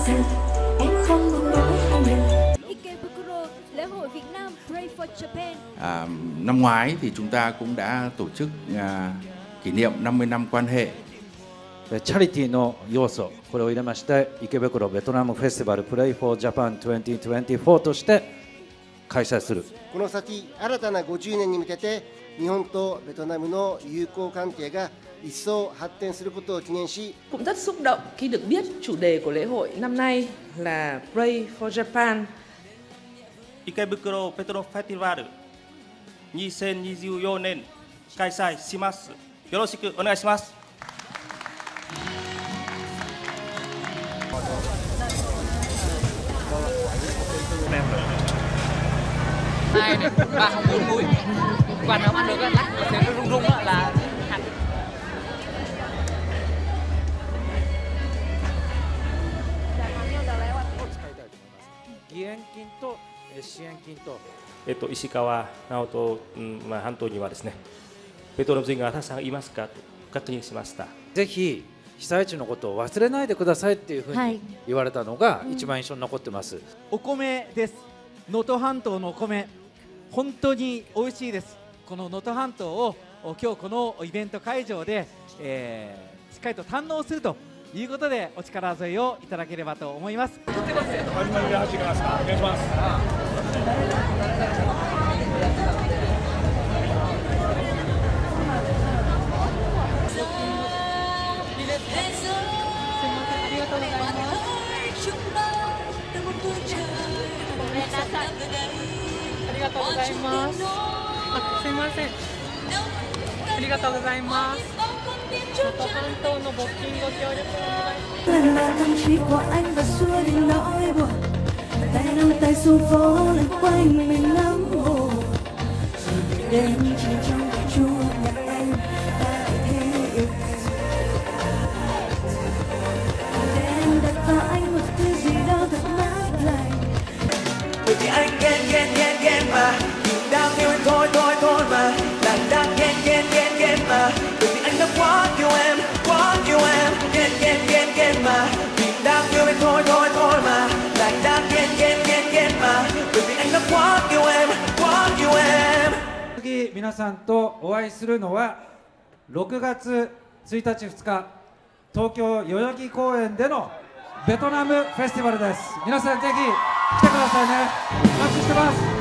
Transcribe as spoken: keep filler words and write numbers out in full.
sự em không muốn nói hai lời. Ikebukuro, lễ hội Việt Nam Pray for Japan. À, năm ngoái thì chúng ta cũng đã tổ chức à, kỷ niệm năm mươi năm quan hệ. チャリティーの要素、これを入れまして池袋ベトナムフェスティバルプレイフォージャパンにせんにじゅうよんとして開催する。 この先新たなごじゅうねんに向けて日本とベトナムの友好関係が一層発展することを記念し、 cũng rất xúc động khi được biết chủ đề của lễ hội năm nay là Pray for Japan. Ikebukuro Petro Festivalにせんにじゅうよねん開催します。よろしくお願いします。 Hai này, ba không bốn múi. Quan nó ăn được á, lắc thấy nó rung rung á là hạt. 義援金と支援金と。 えっと石川直人、うんまあ、半島にはですね、ベトナム人がたくさんいますかと確認しました。 ぜひ被災地のことを忘れないでくださいっていうふうに言われたのが一番印象に残ってます。 お米です。能登半島のお米、本当に美味しいです。この能登半島を今日このイベント会場で、えー、しっかりと堪能するということでお力添えをいただければと思います。 始まりで走りますか。お願いします。 ありがとうございます。あ、すいません。ありがとうございます。能登半島の募金ご協力お願いします。 Lần là tâm trí của anh và xua đi nỗi buồn. Tay nắm tay xuống phố lần quanh mình ngắm hồ. Rồi về đêm chỉ trong cà chua nhà em ta thế yêu. Để em đặt vào anh một thứ gì đó thật mát lành. Bởi vì anh ghen ghen ghen ghen mà, nhưng đang yêu em thôi thôi thôi mà, đang đang ghen ghen ghen ghen mà, bởi vì anh đã quá yêu em quá yêu em, ghen ghen ghen ghen mà, vì đang yêu em thôi thôi thôi mà, đang đang ghen ghen ghen ghen mà, bởi vì anh đã quá yêu em quá yêu em. 次皆さんとお会いするのはろくがつついたちふつか東京代々木公園でのベトナムフェスティバルです。皆さんぜひ来てくださいね。お待ちしてます。